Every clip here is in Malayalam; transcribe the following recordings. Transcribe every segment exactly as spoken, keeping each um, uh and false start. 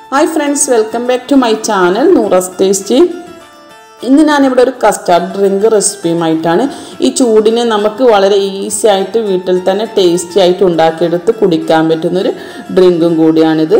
Hi friends, welcome back to my channel Nooras Tasty. ഇന്ന് ഞാൻ ഇവിടെ ഒരു കസ്റ്റാർഡ് ഡ്രിങ്ക് റെസിപ്പിയുമായിട്ടാണ്. ഈ ചൂടിനെ നമുക്ക് വളരെ ഈസി ആയിട്ട് വീട്ടിൽ തന്നെ ടേസ്റ്റി ആയിട്ട് ഉണ്ടാക്കിയെടുത്ത് കുടിക്കാൻ പറ്റുന്ന ഒരു ഡ്രിങ്കും കൂടിയാണിത്.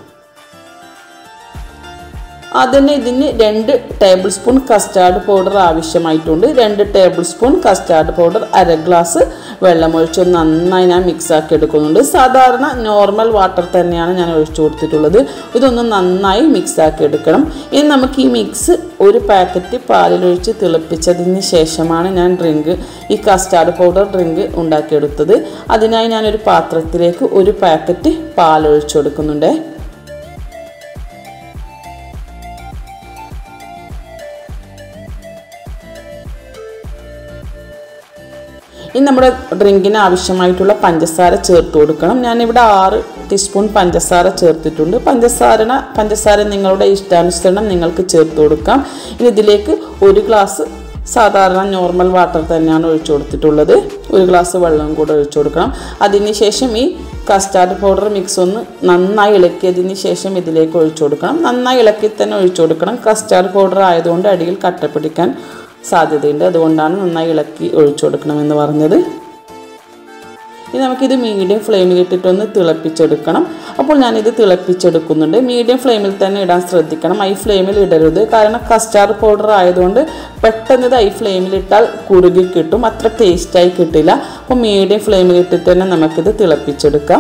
അതിന് ഇതിന് രണ്ട് ടേബിൾ സ്പൂൺ കസ്റ്റാർഡ് പൗഡർ ആവശ്യമായിട്ടുണ്ട്. രണ്ട് ടേബിൾ സ്പൂൺ കസ്റ്റാർഡ് പൗഡർ അര ഗ്ലാസ് വെള്ളമൊഴിച്ച് നന്നായി ഞാൻ മിക്സ് ആക്കി എടുക്കുന്നുണ്ട്. സാധാരണ നോർമൽ വാട്ടർ തന്നെയാണ് ഞാൻ ഒഴിച്ചു കൊടുത്തിട്ടുള്ളത്. ഇതൊന്ന് നന്നായി മിക്സ് ആക്കി എടുക്കണം. ഇനി നമുക്ക് ഈ മിക്സ് ഒരു പാക്കറ്റ് പാലിലൊഴിച്ച് തിളപ്പിച്ചതിന് ശേഷമാണ് ഞാൻ ഡ്രിങ്ക് ഈ കസ്റ്റാർഡ് പൗഡർ ഡ്രിങ്ക് ഉണ്ടാക്കിയെടുത്തത്. അതിനായി ഞാനൊരു പാത്രത്തിലേക്ക് ഒരു പാക്കറ്റ് പാലൊഴിച്ചു കൊടുക്കുന്നുണ്ട്. ഇനി നമ്മുടെ ഡ്രിങ്കിന് ആവശ്യമായിട്ടുള്ള പഞ്ചസാര ചേർത്ത് കൊടുക്കണം. ഞാനിവിടെ ആറ് ടീസ്പൂൺ പഞ്ചസാര ചേർത്തിട്ടുണ്ട്. പഞ്ചസാര പഞ്ചസാര നിങ്ങളുടെ ഇഷ്ടാനുസരണം നിങ്ങൾക്ക് ചേർത്ത് കൊടുക്കാം. ഇനി ഇതിലേക്ക് ഒരു ഗ്ലാസ് സാധാരണ നോർമൽ വാട്ടർ തന്നെയാണ് ഒഴിച്ചു കൊടുത്തിട്ടുള്ളത്. ഒരു ഗ്ലാസ് വെള്ളം കൂടെ ഒഴിച്ചു കൊടുക്കണം. അതിനുശേഷം ഈ കസ്റ്റാർഡ് പൗഡർ മിക്സ് ഒന്ന് നന്നായി ഇളക്കിയതിന് ശേഷം ഇതിലേക്ക് ഒഴിച്ചു കൊടുക്കണം. നന്നായി ഇളക്കി തന്നെ ഒഴിച്ചു കൊടുക്കണം. കസ്റ്റാർഡ് പൗഡർ ആയതുകൊണ്ട് അടിയിൽ കട്ട പിടിക്കാൻ സാധ്യതയുണ്ട്. അതുകൊണ്ടാണ് നന്നായി ഇളക്കി ഒഴിച്ചു കൊടുക്കണമെന്ന് പറഞ്ഞത്. ഇനി നമുക്കിത് മീഡിയം ഫ്ലെയിമിൽ ഇട്ടിട്ടൊന്ന് തിളപ്പിച്ചെടുക്കണം. അപ്പോൾ ഞാനിത് തിളപ്പിച്ചെടുക്കുന്നുണ്ട്. മീഡിയം ഫ്ലെയിമിൽ തന്നെ ഇടാൻ ശ്രദ്ധിക്കണം. ഹൈ ഫ്ലെയിമിൽ ഇടരുത്. കാരണം കസ്റ്റാർഡ് പൗഡർ ആയതുകൊണ്ട് പെട്ടെന്ന് ഇത് ഹൈ ഫ്ലെയിമിൽ ഇട്ടാൽ കുറുകി കിട്ടും, അത്ര ടേസ്റ്റായി കിട്ടില്ല. അപ്പോൾ മീഡിയം ഫ്ലെയിമിൽ ഇട്ടിട്ട് തന്നെ നമുക്കിത് തിളപ്പിച്ചെടുക്കാം.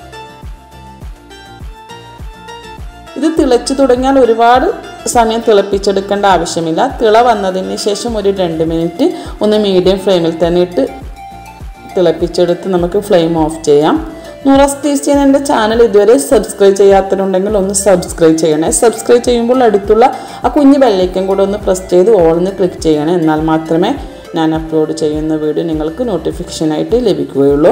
ഇത് തിളച്ചു തുടങ്ങിയാൽ ഒരുപാട് സമയം തിളപ്പിച്ചെടുക്കേണ്ട ആവശ്യമില്ല. തിള വന്നതിന് ശേഷം ഒരു രണ്ട് മിനിറ്റ് ഒന്ന് മീഡിയം ഫ്ലെയിമിൽ തന്നെ ഇട്ട് തിളപ്പിച്ചെടുത്ത് നമുക്ക് ഫ്ലെയിം ഓഫ് ചെയ്യാം. നൂറാസ് ടേസ്റ്റി എന്ന എൻ്റെ ചാനൽ ഇതുവരെ സബ്സ്ക്രൈബ് ചെയ്യാത്തതുണ്ടെങ്കിൽ ഒന്ന് സബ്സ്ക്രൈബ് ചെയ്യണേ. സബ്സ്ക്രൈബ് ചെയ്യുമ്പോൾ അടുത്തുള്ള ആ കുഞ്ഞ് ബെല്ലൈക്കൻ കൂടെ ഒന്ന് പ്രസ് ചെയ്ത് ഓൾന്ന് ക്ലിക്ക് ചെയ്യണേ. എന്നാൽ മാത്രമേ ഞാൻ അപ്ലോഡ് ചെയ്യുന്ന വീഡിയോ നിങ്ങൾക്ക് നോട്ടിഫിക്കേഷനായിട്ട് ലഭിക്കുകയുള്ളൂ.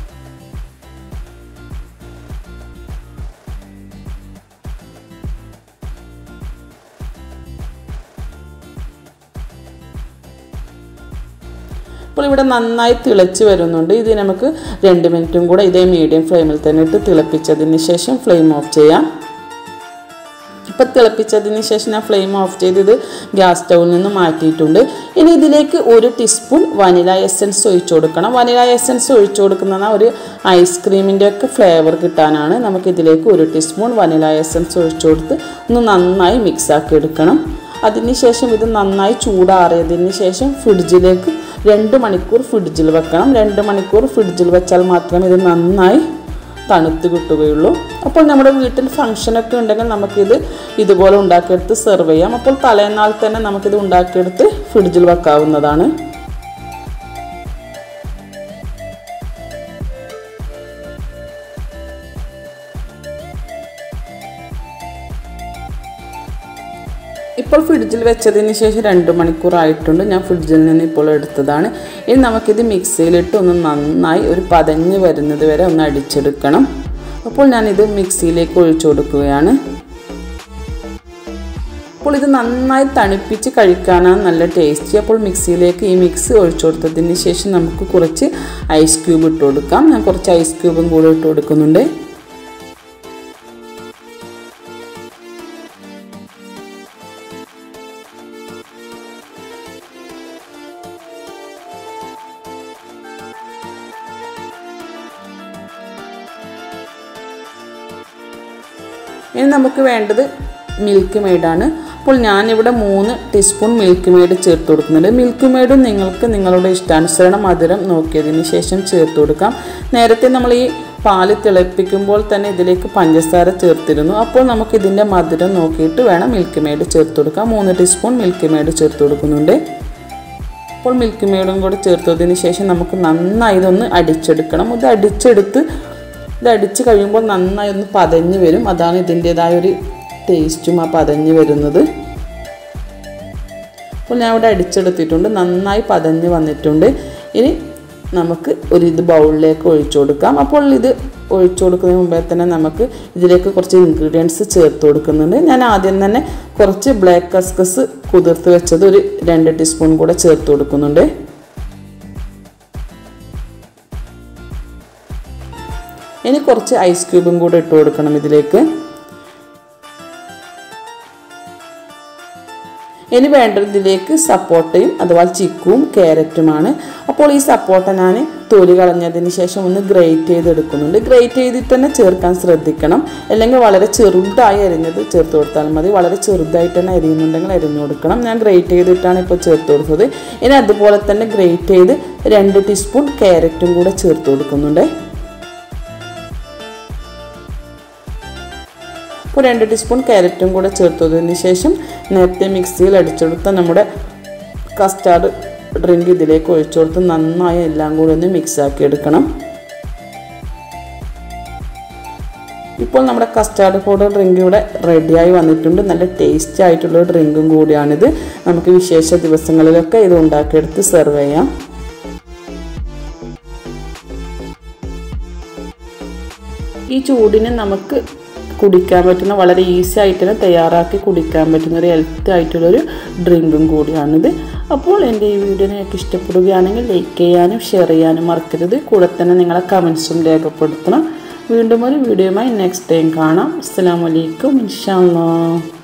അപ്പോൾ ഇവിടെ നന്നായി തിളച്ച് വരുന്നുണ്ട്. ഇത് നമുക്ക് രണ്ട് മിനിറ്റും കൂടെ ഇതേ മീഡിയം ഫ്ലെയിമിൽ തന്നെ ഇട്ട് തിളപ്പിച്ചതിന് ശേഷം ഫ്ലെയിം ഓഫ് ചെയ്യാം. ഇപ്പം തിളപ്പിച്ചതിന് ശേഷം ഞാൻ ഫ്ലെയിം ഓഫ് ചെയ്ത് ഇത് ഗ്യാസ് സ്റ്റൗവിൽ നിന്ന് മാറ്റിയിട്ടുണ്ട്. ഇനി ഇതിലേക്ക് ഒരു ടീസ്പൂൺ വനില എസൻസ് ഒഴിച്ചു കൊടുക്കണം. വനില എസൻസ് ഒഴിച്ചു കൊടുക്കുന്ന ഒരു ഐസ്ക്രീമിൻ്റെ ഒക്കെ ഫ്ലേവർ കിട്ടാനാണ്. നമുക്കിതിലേക്ക് ഒരു ടീസ്പൂൺ വനില എസൻസ് ഒഴിച്ചു കൊടുത്ത് ഒന്ന് നന്നായി മിക്സ് ആക്കി എടുക്കണം. അതിനുശേഷം ഇത് നന്നായി ചൂടാറിയതിന് ശേഷം ഫ്രിഡ്ജിലേക്ക് രണ്ട് മണിക്കൂർ ഫ്രിഡ്ജിൽ വെക്കണം. രണ്ട് മണിക്കൂർ ഫ്രിഡ്ജിൽ വെച്ചാൽ മാത്രമേ ഇത് നന്നായി തണുത്ത് കിട്ടുകയുള്ളൂ. അപ്പോൾ നമ്മുടെ വീട്ടിൽ ഫംഗ്ഷനൊക്കെ ഉണ്ടെങ്കിൽ നമുക്കിത് ഇതുപോലെ ഉണ്ടാക്കിയെടുത്ത് സെർവ് ചെയ്യാം. അപ്പോൾ തലേന്നാൾ തന്നെ നമുക്കിത് ഉണ്ടാക്കിയെടുത്ത് ഫ്രിഡ്ജിൽ വെക്കാവുന്നതാണ്. ഇപ്പോൾ ഫ്രിഡ്ജിൽ വെച്ചതിന് ശേഷം രണ്ട് മണിക്കൂർ ആയിട്ടുണ്ട്. ഞാൻ ഫ്രിഡ്ജിൽ നിന്ന് ഇപ്പോൾ എടുത്തതാണ്. ഇനി നമുക്കിത് മിക്സിയിലിട്ട് ഒന്ന് നന്നായി ഒരു പതഞ്ഞ് വരുന്നത് വരെ ഒന്ന് അടിച്ചെടുക്കണം. അപ്പോൾ ഞാനിത് മിക്സിയിലേക്ക് ഒഴിച്ചു കൊടുക്കുകയാണ്. അപ്പോൾ ഇത് നന്നായി തണുപ്പിച്ച് കഴിക്കാനാണ് നല്ല ടേസ്റ്റി. അപ്പോൾ മിക്സിയിലേക്ക് ഈ മിക്സ് ഒഴിച്ചു കൊടുത്തതിന് ശേഷം നമുക്ക് കുറച്ച് ഐസ് ക്യൂബ് ഇട്ട് കൊടുക്കാം. ഞാൻ കുറച്ച് ഐസ് ക്യൂബും കൂടെ ഇട്ട് കൊടുക്കുന്നുണ്ട്. ഇനി നമുക്ക് വേണ്ടത് മിൽക്ക് മെയ്ഡാണ്. അപ്പോൾ ഞാനിവിടെ മൂന്ന് ടീസ്പൂൺ മിൽക്ക് മെയ്ഡ് ചേർത്ത് കൊടുക്കുന്നുണ്ട്. മിൽക്ക് മെയ്ഡും നിങ്ങൾക്ക് നിങ്ങളുടെ ഇഷ്ടാനുസരണം മധുരം നോക്കിയതിന് ശേഷം ചേർത്ത് കൊടുക്കാം. നേരത്തെ നമ്മൾ ഈ പാല് തിളപ്പിക്കുമ്പോൾ തന്നെ ഇതിലേക്ക് പഞ്ചസാര ചേർത്തിരുന്നു. അപ്പോൾ നമുക്ക് ഇതിൻ്റെ മധുരം നോക്കിയിട്ട് വേണം മിൽക്ക് മെയ്ഡ് ചേർത്ത് കൊടുക്കാം. മൂന്ന് ടീസ്പൂൺ മിൽക്ക് മെയ്ഡ് ചേർത്ത് കൊടുക്കുന്നുണ്ട്. അപ്പോൾ മിൽക്ക് മെയ്ഡും കൂടെ ചേർത്തതിന് ശേഷം നമുക്ക് നന്നായി ഇതൊന്ന് അടിച്ചെടുക്കണം. ഇത് അടിച്ചെടുത്ത് ഇത് അടിച്ച് കഴിയുമ്പോൾ നന്നായി ഒന്ന് പതഞ്ഞ് വരും. അതാണ് ഇതിൻ്റേതായൊരു ടേസ്റ്റും ആ പതഞ്ഞ് വരുന്നത്. അപ്പോൾ ഞാൻ ഇവിടെ അടിച്ചെടുത്തിട്ടുണ്ട്. നന്നായി പതഞ്ഞ് വന്നിട്ടുണ്ട്. ഇനി നമുക്ക് ഒരു ഇത് ബൗളിലേക്ക് ഒഴിച്ചു കൊടുക്കാം. അപ്പോൾ ഇത് ഒഴിച്ചു കൊടുക്കുന്നതിന് മുമ്പേ തന്നെ നമുക്ക് ഇതിലേക്ക് കുറച്ച് ഇൻഗ്രീഡിയൻസ് ചേർത്ത് കൊടുക്കുന്നുണ്ട്. ഞാൻ ആദ്യം തന്നെ കുറച്ച് ബ്ലാക്ക് കസ്കസ് കുതിർത്ത് വെച്ചത് ഒരു രണ്ട് ടീസ്പൂൺ കൂടെ ചേർത്ത് കൊടുക്കുന്നുണ്ട്. ഇനി കുറച്ച് ഐസ് ക്യൂബും കൂടെ ഇട്ട് കൊടുക്കണം ഇതിലേക്ക്. ഇനി വേണ്ടത് ഇതിലേക്ക് സപ്പോട്ടയും അതുപോലെ ചിക്കുവും ക്യാരറ്റുമാണ്. അപ്പോൾ ഈ സപ്പോട്ട ഞാൻ തൊലി കളഞ്ഞതിന് ശേഷം ഒന്ന് ഗ്രേറ്റ് ചെയ്തെടുക്കുന്നുണ്ട്. ഗ്രേറ്റ് ചെയ്തിട്ട് തന്നെ ചേർക്കാൻ ശ്രദ്ധിക്കണം, അല്ലെങ്കിൽ വളരെ ചെറുതായി അരിഞ്ഞത് ചേർത്ത് കൊടുത്താൽ മതി. വളരെ ചെറുതായിട്ട് തന്നെ അരിയുന്നുണ്ടെങ്കിൽ അരിഞ്ഞു കൊടുക്കണം. ഞാൻ ഗ്രേറ്റ് ചെയ്തിട്ടാണ് ഇപ്പോൾ ചേർത്ത് കൊടുത്തത്. ഇനി അതുപോലെ തന്നെ ഗ്രേറ്റ് ചെയ്ത് രണ്ട് ടീസ്പൂൺ ക്യാരറ്റും കൂടെ ചേർത്ത് കൊടുക്കുന്നുണ്ട്. അപ്പോൾ രണ്ട് ടീസ്പൂൺ ക്യാരറ്റും കൂടെ ചേർത്തതിന് ശേഷം നേരത്തെ മിക്സിയിൽ അടിച്ചെടുത്ത നമ്മുടെ കസ്റ്റാർഡ് ഡ്രിങ്ക് ഇതിലേക്ക് ഒഴിച്ചു കൊടുത്ത് നന്നായി എല്ലാം കൂടി ഒന്ന് മിക്സാക്കി എടുക്കണം. ഇപ്പോൾ നമ്മുടെ കസ്റ്റാർഡ് പൗഡർ ഡ്രിങ്ക് ഇവിടെ റെഡിയായി വന്നിട്ടുണ്ട്. നല്ല ടേസ്റ്റി ആയിട്ടുള്ള ഡ്രിങ്കും കൂടിയാണിത്. നമുക്ക് വിശേഷ ദിവസങ്ങളിലൊക്കെ ഇത് ഉണ്ടാക്കിയെടുത്ത് സെർവ് ചെയ്യാം. ഈ ചൂടിന് നമുക്ക് കുടിക്കാൻ പറ്റുന്ന, വളരെ ഈസി ആയിട്ട് തന്നെ തയ്യാറാക്കി കുടിക്കാൻ പറ്റുന്ന ഒരു ഹെൽത്തി ആയിട്ടുള്ളൊരു ഡ്രിങ്കും കൂടിയാണിത്. അപ്പോൾ എൻ്റെ ഈ വീഡിയോ നിങ്ങൾക്ക് ഇഷ്ടപ്പെടുകയാണെങ്കിൽ ലൈക്ക് ചെയ്യാനും ഷെയർ ചെയ്യാനും മറക്കരുത്. കൂടെ തന്നെ നിങ്ങളെ കമൻസും രേഖപ്പെടുത്തണം. വീണ്ടും ഒരു വീഡിയോയുമായി നെക്സ്റ്റ് ടൈം കാണാം. അസ്സലാമു അലൈക്കും. ഇൻഷാ അല്ലാഹ്.